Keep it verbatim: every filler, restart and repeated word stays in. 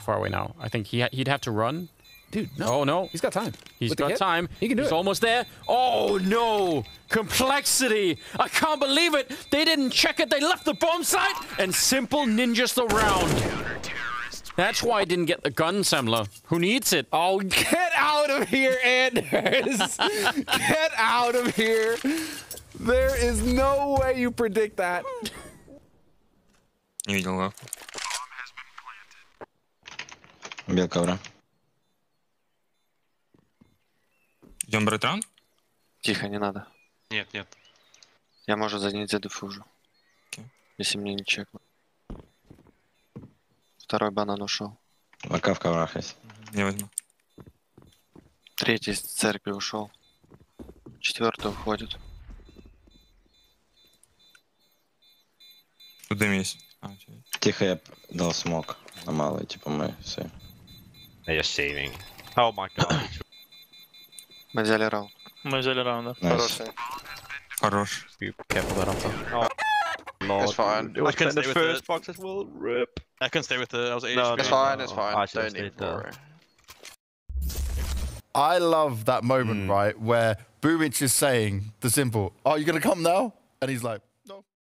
far away now. I think he ha he'd have to run. Dude, no. Oh, no. He's got time. He's With the got hit, time. He can do He's it. almost there. Oh, no. Complexity. I can't believe it. They didn't check it. They left the bomb site and simple ninjas the round. That's why I didn't get the gun, Semler. Who needs it? Oh, get out of here, Anders. Get out of here. There is no way you predict that. Не видел его. Белка, бро. Идем брать раунд? Тихо, не надо. Нет, нет. Я, может, занять дефужу. Окей. Если мне не чекнут. Второй банан ушел. Мака в коврах есть. Не возьму. Третий из церкви ушел. Четвертый уходит. Тут дым есть. А, Тихо, я дал смог на малый, типа мы все. They're just saving. Oh my god. Мы взяли раунд. Мы взяли раунда. Найс. Хорош. Be careful there, Hunter. Oh, Lord. It's fine. It was I can the stay with first it. box as well. Rip. I can stay with it. I was H P. No, It's no, fine, no. it's fine. I should've Don't stayed even there. worry. I love that moment, right, where Boomich is saying the simple, "Are you gonna come now?" And he's like,